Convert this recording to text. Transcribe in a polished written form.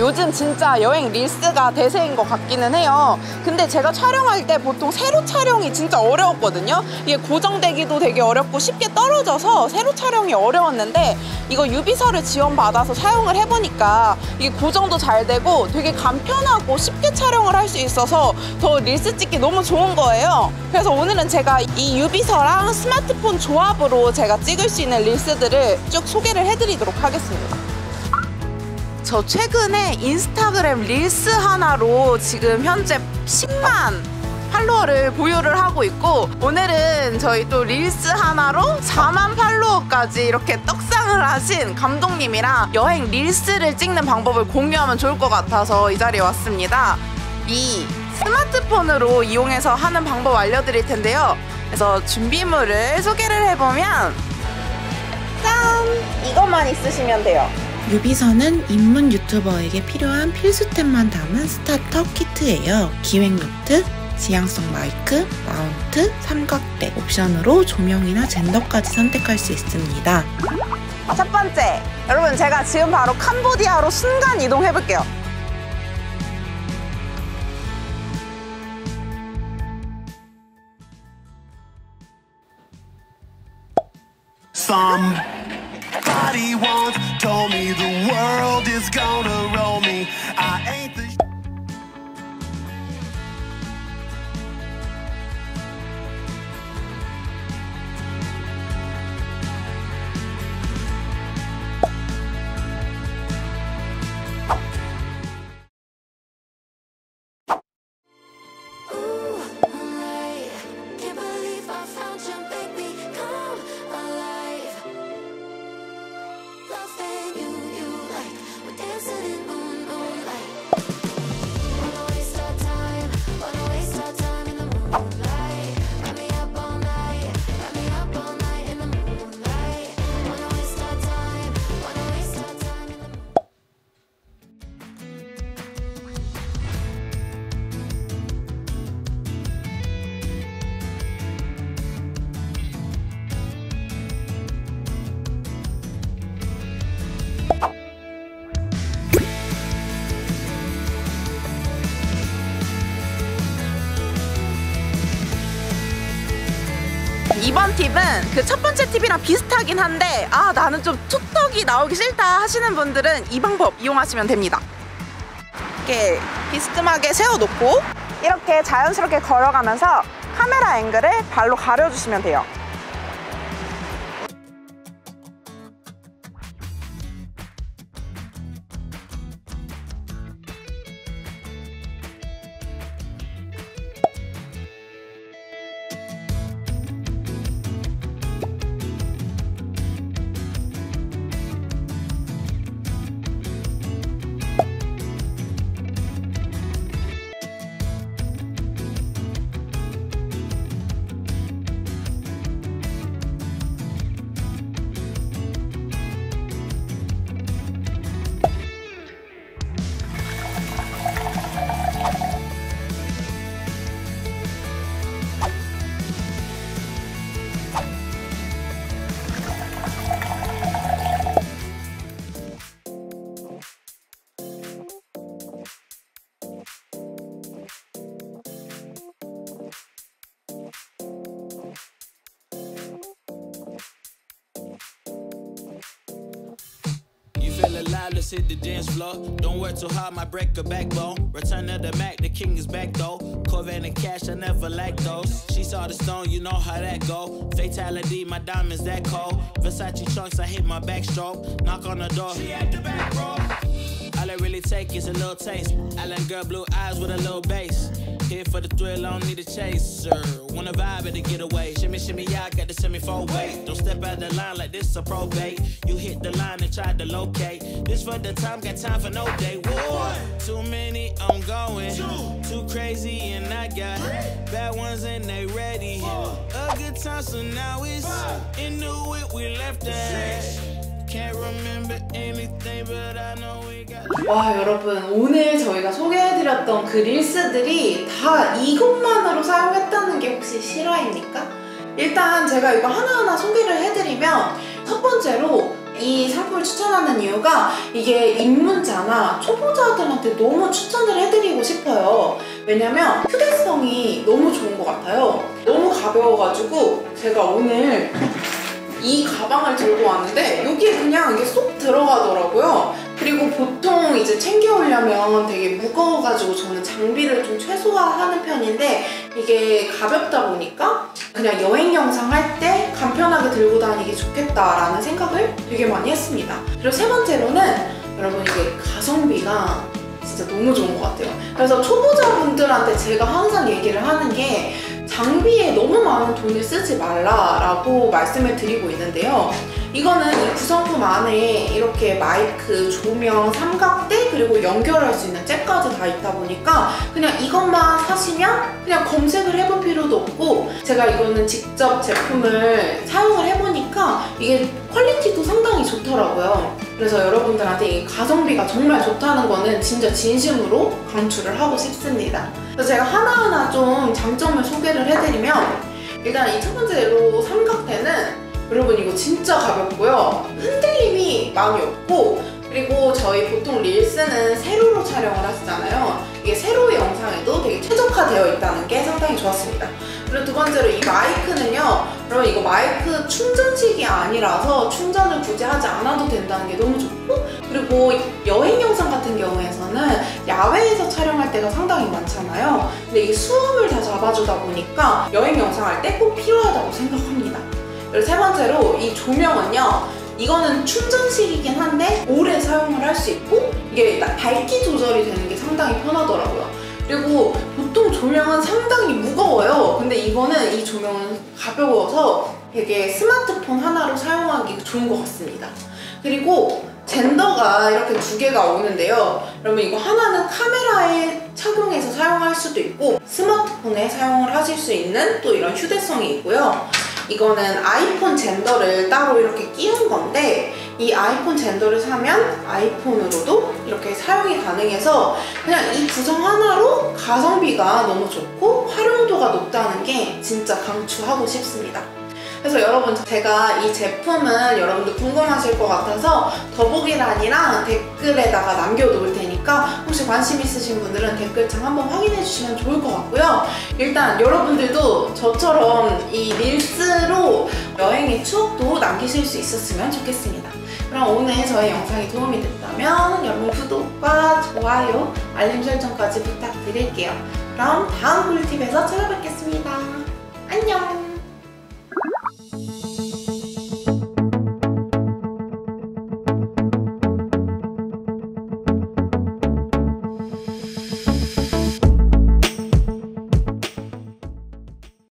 요즘 진짜 여행 릴스가 대세인 것 같기는 해요. 근데 제가 촬영할 때 보통 세로 촬영이 진짜 어려웠거든요. 이게 고정되기도 되게 어렵고 쉽게 떨어져서 세로 촬영이 어려웠는데 이거 유비서를 지원받아서 사용을 해보니까 이게 고정도 잘 되고 되게 간편하고 쉽게 촬영을 할 수 있어서 더 릴스 찍기 너무 좋은 거예요. 그래서 오늘은 제가 이 유비서랑 스마트폰 조합으로 제가 찍을 수 있는 릴스들을 쭉 소개를 해드리도록 하겠습니다. 저 최근에 인스타그램 릴스 하나로 지금 현재 10만 팔로워를 보유를 하고 있고, 오늘은 저희 또 릴스 하나로 4만 팔로워까지 이렇게 떡상을 하신 감독님이랑 여행 릴스를 찍는 방법을 공유하면 좋을 것 같아서 이 자리에 왔습니다. 이 스마트폰으로 이용해서 하는 방법 알려드릴 텐데요. 그래서 준비물을 소개를 해보면 짠! 이것만 있으시면 돼요. 유비서는 입문 유튜버에게 필요한 필수템만 담은 스타터 키트예요. 기획 노트, 지향성 마이크, 마운트, 삼각대, 옵션으로 조명이나 젠더까지 선택할 수 있습니다. 첫 번째, 여러분 제가 지금 바로 캄보디아로 순간 이동해볼게요. Somebody once told me the world is gonna roll me. I ain't the 이번 팁은 그 첫 번째 팁이랑 비슷하긴 한데 나는 좀 툭턱이 나오기 싫다 하시는 분들은 이 방법 이용하시면 됩니다. 이렇게 비스듬하게 세워놓고 이렇게 자연스럽게 걸어가면서 카메라 앵글을 발로 가려주시면 돼요. Feel alive, let's hit the dance floor. Don't work too hard, might break a backbone. Return of the Mac, the king is back though. Corvette and cash, I never lack those. She saw the stone, you know how that go. Fatality, my diamonds that cold. Versace trunks, I hit my backstroke. Knock on the door, she at the back, bro. All I really take is a little taste. Island girl, blue eyes with a little bass. Here for the thrill, I don't need a chaser. Wanna vibe at the getaway. Shimmy, shimmy, yeah, I got the semi-fold weight. Don't step out the line like this a probate. You hit the line and try to locate. This for the time, got time for no day. Whoa, too many, I'm going. Too crazy and I got bad ones and they ready. A good time, so now it's into it, we left that. Can't remember anything, but I know we got. 와, 여러분, 오늘 저희가 소개해드렸던 그 릴스들이 다 이것만으로 사용했다는 게 혹시 실화입니까? 일단 제가 이거 하나하나 소개를 해드리면, 첫 번째로 이 상품을 추천하는 이유가 이게 입문자나 초보자들한테 너무 추천을 해드리고 싶어요. 왜냐면 휴대성이 너무 좋은 것 같아요. 너무 가벼워가지고 제가 오늘 이 가방을 들고 왔는데 여기에 그냥 이게 쏙 들어가더라고요. 그리고 보통 이제 챙겨오려면 되게 무거워가지고 저는 장비를 좀 최소화하는 편인데 이게 가볍다 보니까 그냥 여행 영상 할 때 간편하게 들고 다니기 좋겠다라는 생각을 되게 많이 했습니다. 그리고 세 번째로는 여러분 이게 가성비가 진짜 너무 좋은 것 같아요. 그래서 초보자분들한테 제가 항상 얘기를 하는 게 장비에 너무 많은 돈을 쓰지 말라라고 말씀을 드리고 있는데요. 이거는 이 구성품 안에 이렇게 마이크, 조명, 삼각대 그리고 연결할 수 있는 잭까지 다 있다 보니까 그냥 이것만 사시면 그냥 검색을 해볼 필요도 없고 제가 이거는 직접 제품을 사용을 해보니까 이게 퀄리티도 상당히 좋더라고요. 그래서 여러분들한테 이 가성비가 정말 좋다는 거는 진짜 진심으로 강추를 하고 싶습니다. 그래서 제가 하나하나 좀 장점을 소개를 해드리면 일단 이 첫 번째로 삼각대는 여러분 이거 진짜 가볍고요. 흔들림이 많이 없고 그리고 저희 보통 릴스는 세로로 촬영을 하시잖아요. 이게 세로의 영상에도 되게 최적화되어 있다는 게 상당히 좋았습니다. 그리고 두 번째로 이 마이크는요. 여러분 이거 마이크 충전식이 아니라서 충전을 굳이 하지 않아도 된다는 게 너무 좋고 그리고 여행 영상 같은 경우에서는 야외에서 촬영할 때가 상당히 많잖아요. 근데 이게 수음을 다 잡아주다 보니까 여행 영상 할 때 꼭 필요하다고 생각합니다. 그리고 세 번째로 이 조명은요. 이거는 충전식이긴 한데 오래 사용을 할 수 있고 이게 밝기 조절이 되는 게 상당히 편하더라고요. 그리고 보통 조명은 상당히 무거워요. 근데 이거는 이 조명은 가벼워서 되게 스마트폰 하나로 사용하기 좋은 것 같습니다. 그리고 젠더가 이렇게 두 개가 오는데요. 여러분 이거 하나는 카메라에 착용해서 사용할 수도 있고 스마트폰에 사용을 하실 수 있는 또 이런 휴대성이 있고요. 이거는 아이폰 젠더를 따로 이렇게 끼운 건데 이 아이폰 젠더를 사면 아이폰으로도 이렇게 사용이 가능해서 그냥 이 구성 하나로 가성비가 너무 좋고 활용도가 높다는 게 진짜 강추하고 싶습니다. 그래서 여러분 제가 이 제품은 여러분들 궁금하실 것 같아서 더보기란이랑 댓글에다가 남겨놓을 테니까 혹시 관심 있으신 분들은 댓글창 한번 확인해 주시면 좋을 것 같고요. 일단 여러분들도 저처럼 이 릴스로 여행의 추억도 남기실 수 있었으면 좋겠습니다. 그럼 오늘 저의 영상이 도움이 됐다면 여러분 구독과 좋아요, 알림 설정까지 부탁드릴게요. 그럼 다음 꿀팁에서 찾아뵙겠습니다. 안녕!